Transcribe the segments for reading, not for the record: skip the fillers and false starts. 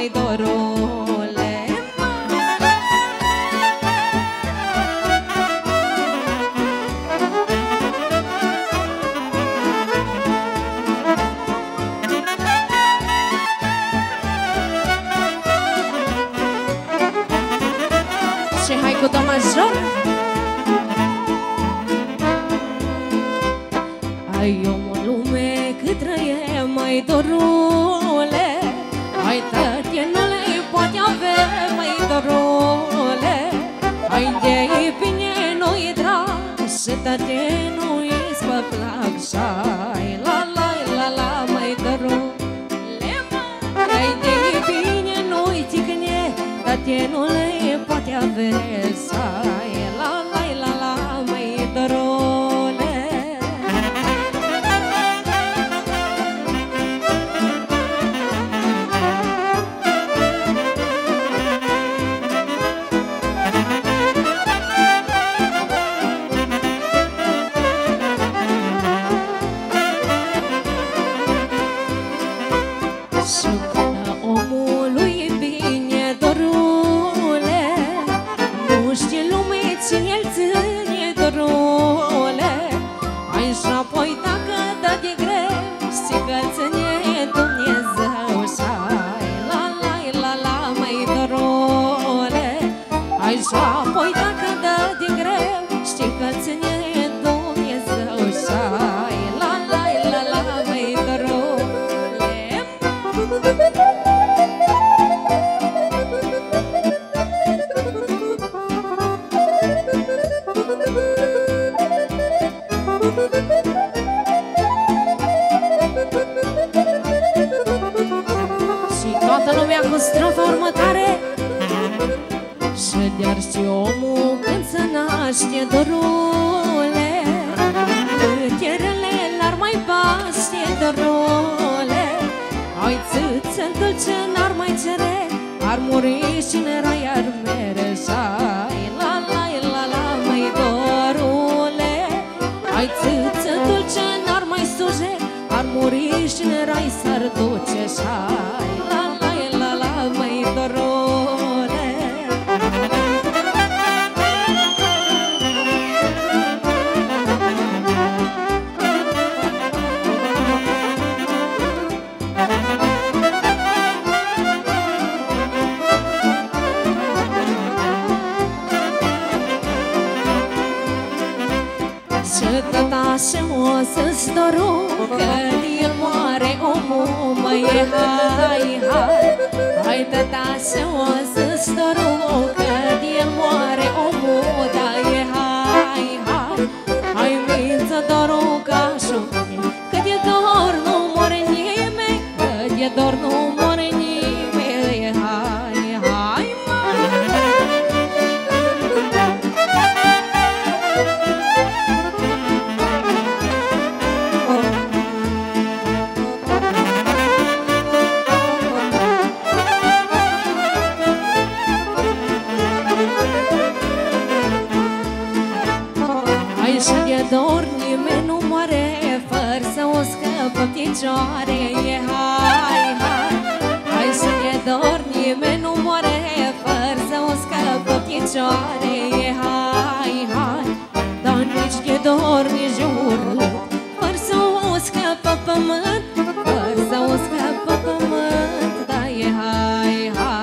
măi, dorule. Și hai cu do major. Ai om în lume cât trăie, măi, dorule. Hai tătie nu le poate avea, măi, dorule. Hai de bine nu-i drag și tătie nu-i spăplac. Și la la la la, măi, dorule. Hai de bine nu-i ticne, tătie nu le poate avea. Și la la la la, măi, dorule. Și până omului bine, dorule, nu știe lume cine-l ține, dorule. Hai și apoi dacă dă de greu, știi că-l ține Dumnezeu. Și la la la la, măi, dorule. Hai și apoi dacă dă de greu, știi că-l ține Dumnezeu. Și la la la la, măi, dorule. Și toată lumea cu strofa următoare. Și de-ar ști omul când se naște, dorule, câte rele l-ar mai paște, dorule. Ai țâță dulce n-ar mai cere, ar muri și în rai ar mere. Și la la la la, măi, dorule. Ai țâță dulce n-ar mai suje, ar muri și în rai s-ar duce. Și la la la la, măi, dorule. Și tot așa o să-ți doru, că el moare omul, măi, hai, hai. Hai tot așa o să-ți doru, că el moare omul, da, e hai, hai. Hai mință doru ca și mine, că de dor nu moare nimeni, că de dor nu moare nimeni, hai, hai, măi. Și de dor nimeni nu moare, fără să o scăpă picioare. Hai, hai. Hai și de dor nimeni nu moare, fără să o scăpă picioare. Hai, hai. Dar nici de dor, nici de urât, fără să o scăpă pământ, fără să o scăpă pământ. Da, e hai, hai.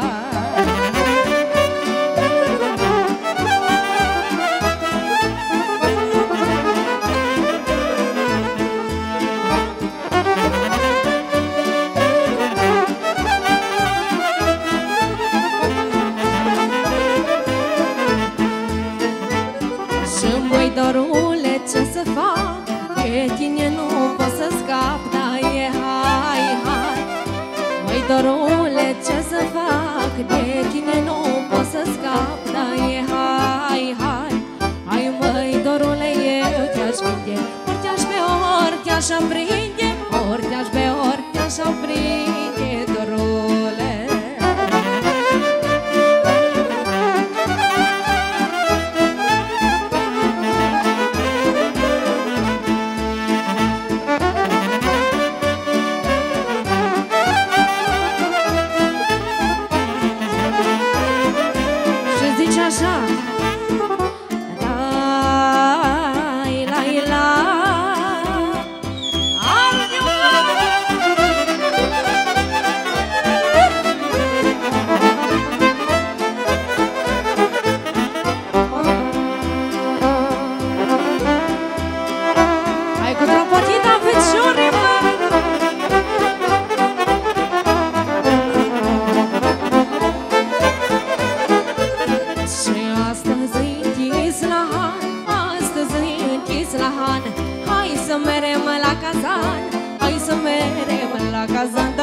Dorule, ce să fac? De tine nu pot să scap, da, e hai, hai. Măi, dorule, ce să fac? De tine nu pot să scap, da, e hai, hai. Hai, măi, dorule, eu te-aș prinde, ori te-aș pe ori te-aș aprinde, ori te-aș pe ori te-aș aprinde, dorule.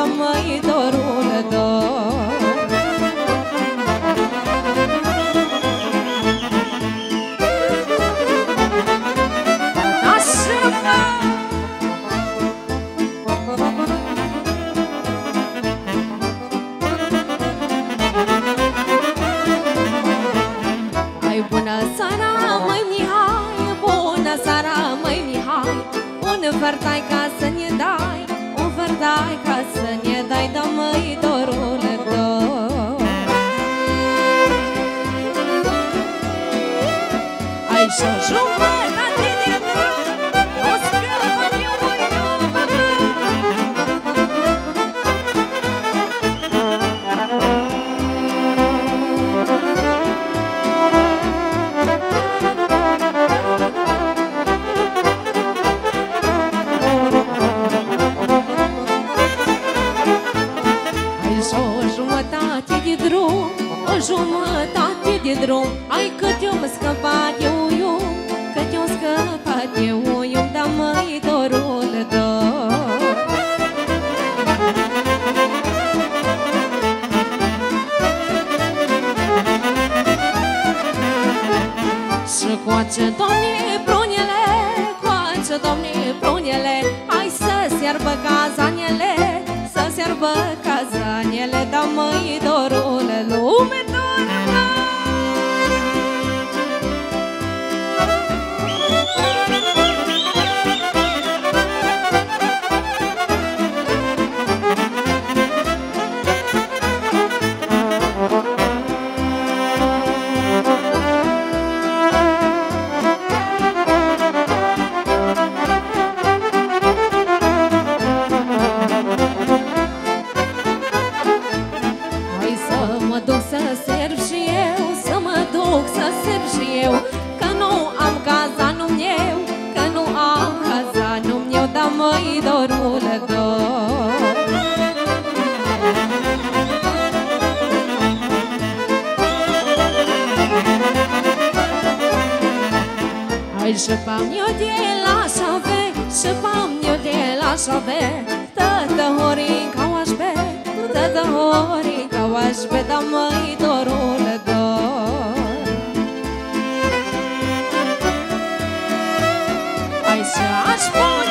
da măi dorule dor. Hai bună seara, măi Mihai, bună seara, măi Mihai, un vărtai ca să ne dai, un vărtai ca să ne dai, da măi dorule dor. Ai și-o jumătate de drum, o scăpă-mi eu, măi jumătate de drum, ai cât eu-mi scăpat eu, cât eu-mi scăpat eu, da măi dorule dor. Și coace, Doamne, prunele, coace, Doamne, prunele, hai să searbă cazanele, să searbă cazanele, da măi dorule, lume dorule. Măi dorule dor. Hai șăpam eu de la șave, șăpam eu de la șave, tătă horin ca oașbe, tătă horin ca oașbe, da măi dorule dor. Hai să-aș pune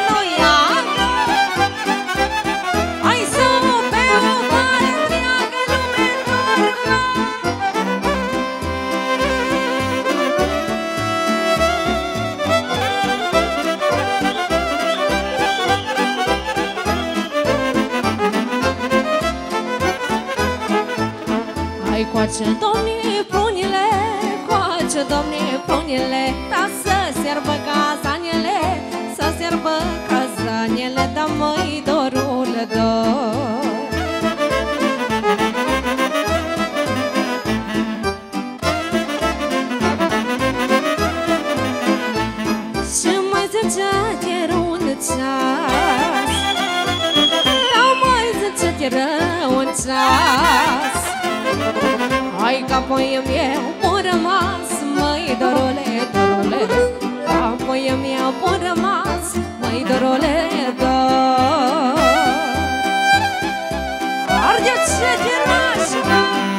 coace, Doamne, prunile, coace, Doamne, prunile, da să searbă cazanele, să searbă cazanele, da măi dorule dor. Și mai zice-te rău un ceas, da mai zice-te rău un ceas, hai că apoi meu m-a rămas, măi dorule, dorule, apoi meu m-a rămas, măi dorule, dor. Arde-ce de nașă.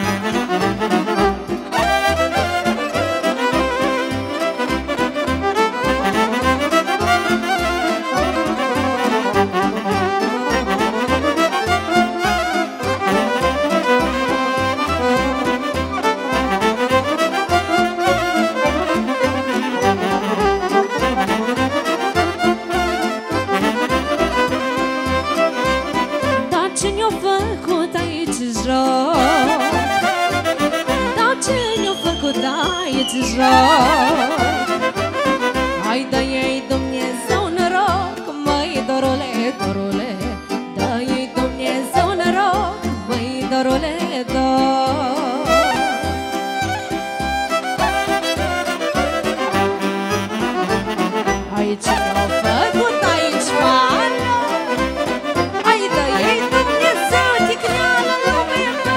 Hai dă-i Dumnezeu noroc, măi dorule, dorule, dă-i Dumnezeu noroc, măi dorule, dor. Hai cine-o făcut aici oară, hai dă-i Dumnezeu ticneală lumea mea.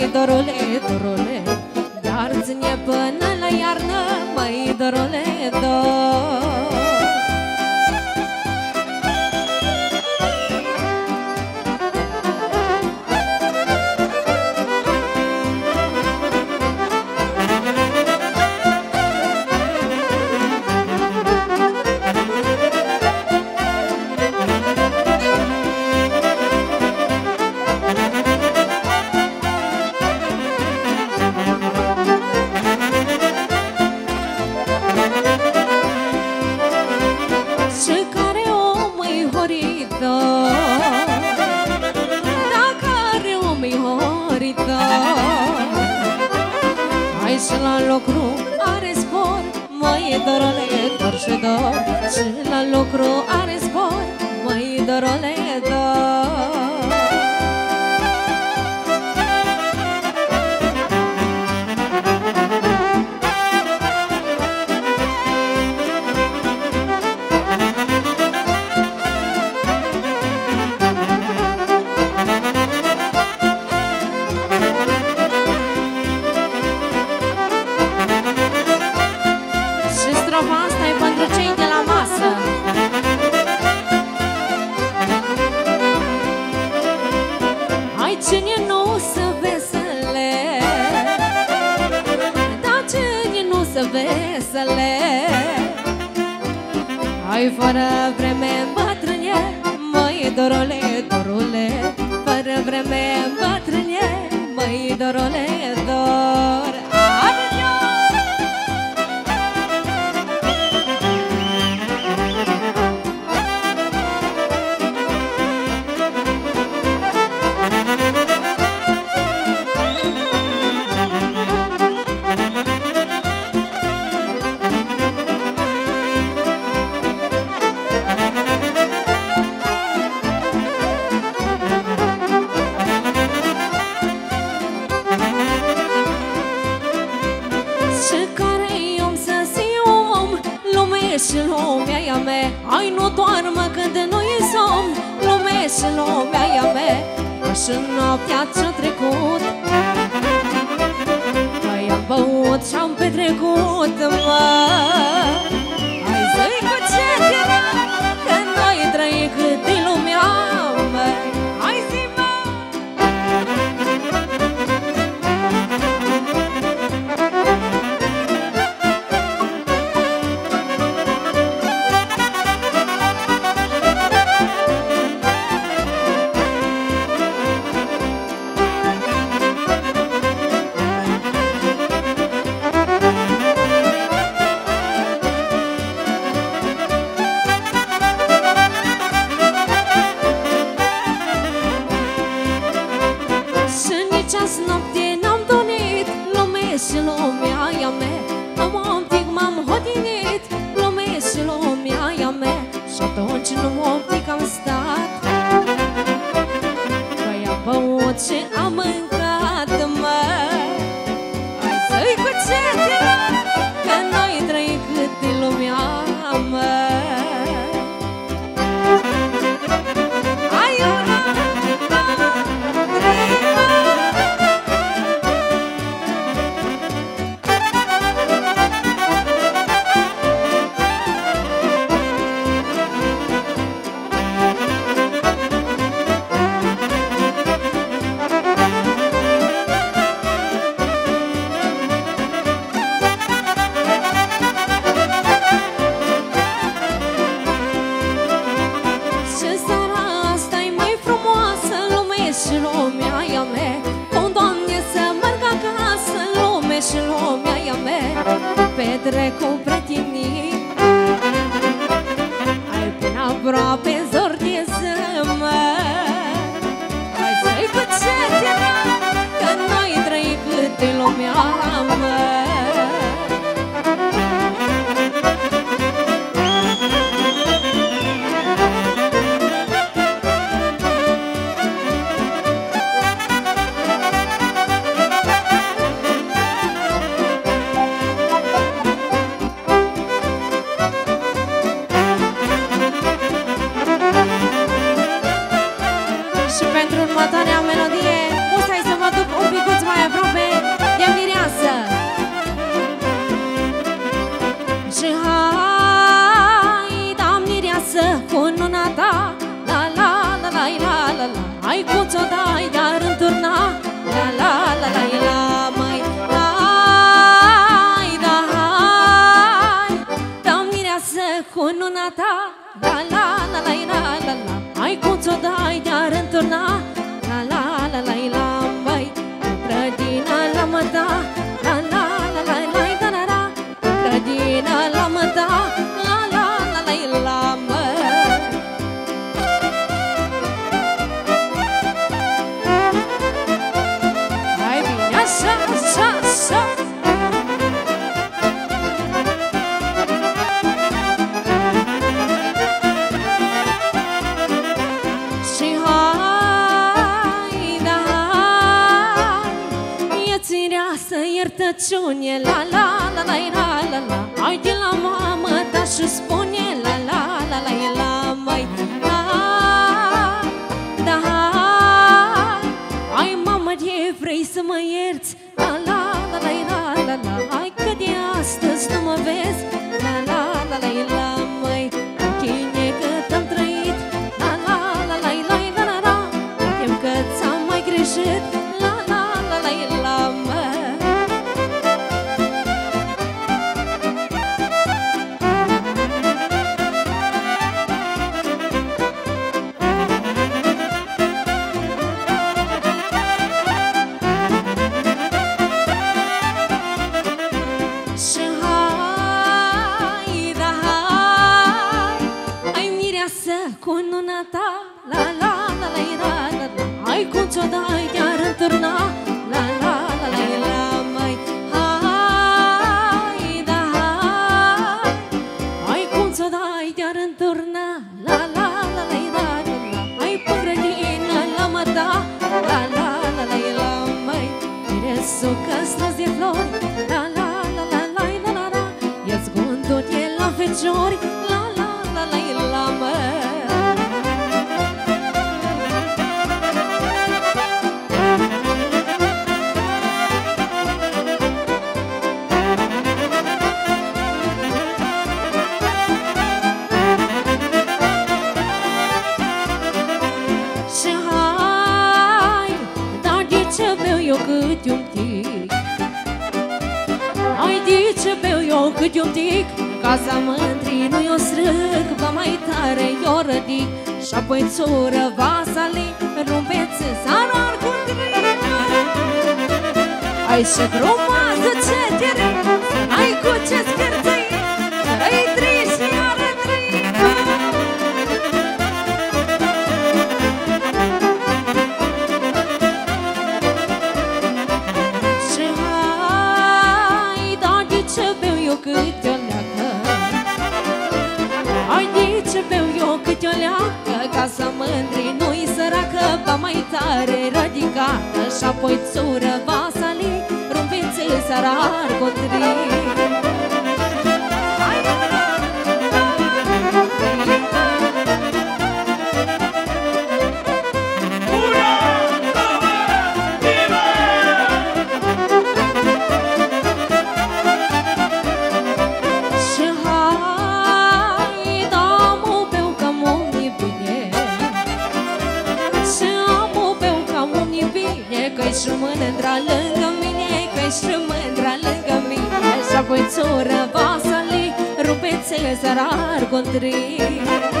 măi, dorule, dorule, dar ține până la iarnă, măi, dorule, dor. Și la lucru are spor, măi, dorule, dor și dor. Și la lucru are spor, măi, dorule, dor. Cine nu se vesele, da, cine nu se vesele, hai fără vreme bătrâne, măi, dorule, dorule, fără vreme bătrâne, măi, dorule, dor. Și lumea ea mea, ai nu doarmă când nu-i somn. Lumea și lumea ea mea, și noaptea ce-a trecut, noi am băut și-am petrecut, mă. Hai să-i cu ce tine, că noi trăim cât e lumea mea. Hai zi, mă! Noapte n-am dormit, lumea și lumea ea mea, am pic m-am hodinit, lumea și lumea ea mea. Și atunci nu m-am pic am stat, păi am băut și am mâncat, mă. Hai să-i cu ce tine, că noi trăim cât e lumea mea. Petre cu prietenii, ai până aproape zor de zămă. Hai să-i cu ce tine, că noi trăim cât e lumea mă. Următoarea melodie, musai să mă duc un picuț mai cum ți-o dai, dar înturna la la la la la mai. Hai, da, hai, da mireasă cu nuna ta, la la la la la la la. Hai cum ți-o dai, dar înturna la la la la la mai. Grădina la măta, la la la la la la la la. Grădina la măta, la la la la la mai. Hai bine, așa, așa, așa. Și hai, da, hai, e țireasă iertăciune, la la la la la la la. Hai de la mamă ta și spune, la la la la la mai. Hai, da, hai, hai mamă de vrei să mă ierți, la la la la la la la. Hai că de astăzi nu mă vezi, la la la la la mai. Cu tine cât am trăit, la la la la la la la la. Știm că ți-am mai greșit, la la la la la mai. Și hai, da, hai, hai mireasă cu nuna ta, la la la la la la la. Hai cum ți-o dai, chiar înturna, la la la la la mai. Hai, da, hai, hai cum ți-o dai, chiar înturna, la la la la la la la. Hai pe grădină la măta, la la la la la mai. Miresul că-străzi de flori, la la la la la la la la. E-ți gândul de la feciori, la la la la la mai. Și hai, dar de ce beau eu câte un tic? Hai de ce beau eu câte un tic? Casa mândrii nu eu strâng, ba mai tare eu rădic. Și-apoi țură vasali, rumpeți sarar cu trin. Ai și frumoasă ce tere, ai cu ce scârțăi, ai trei și iară trei. Și hai, da de ce beau eu câte o leacă? Hai de ce beau eu câte o leacă? Ca să mândri nu-i săracă, ba mai tare radicată. Și-apoi țură vasali, rumpiți sarar cu trin. Și hai, da mă beau ca mă-mi bine. Și mă beau ca mă-mi bine, că-i și mândra lângă mine, că-i și mândra lângă mine. Și-apoi țură vasali, rupeți sarar cu trin.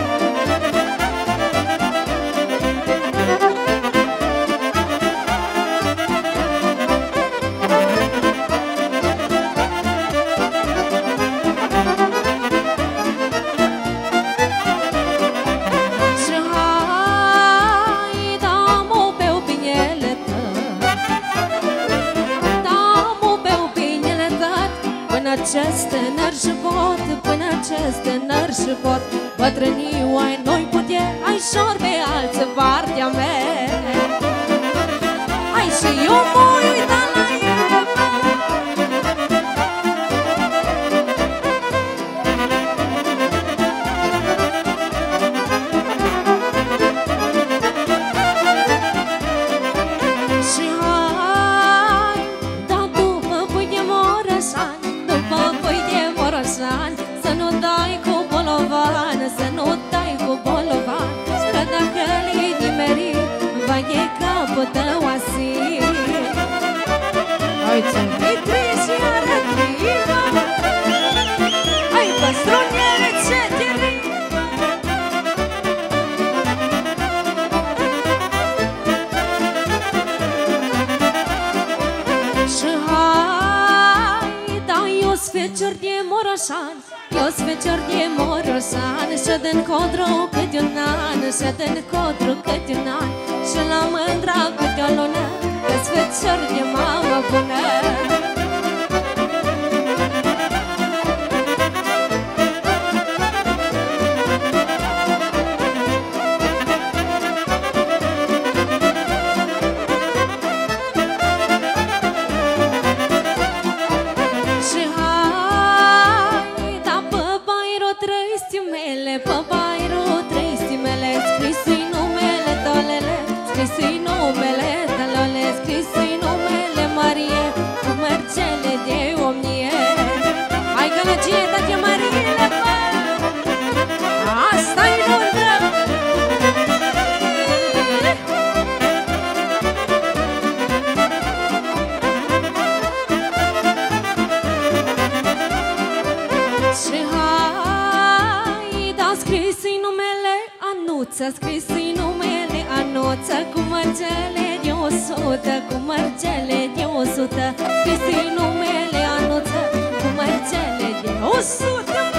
Și hai, da mă beau binele tău, da mă beau binele tău. Până acest tânăr și pot, până acest tânăr și pot. Bătrânii ai noi putea, ai șorbe alță partea mea. Ai și eu mă uita la el. Și hai, da după pui de Moroșan, după pui de Moroșan, să nu dai cu bolovan, să nu dai cu bolovan. Că dacă le-i nimerit, va e că pătăoase. Hai ți-mi treci iară clima, hai păstrunele ce te rii. Și hai, da, eu-s fecior de Moroșan, eu-s fecior de Moroșan, și din Codru câte un an, și din Codru câte un an, și la Mândra câte o lună, că-s fecior de mamă bună. Pe bairul trei stimele, scris-i numele dolele, scris-i numele dolele, scris-i numele Marie, cu mărcele de omnie. Hai gălăgie, tate Mariile, bă! Asta-i nuntă! Și scris-i numele Anuță, scris-i numele Anuță, cu mărgele de 100, cu mărgele de 100, scris-i numele Anuță, cu mărgele de 100.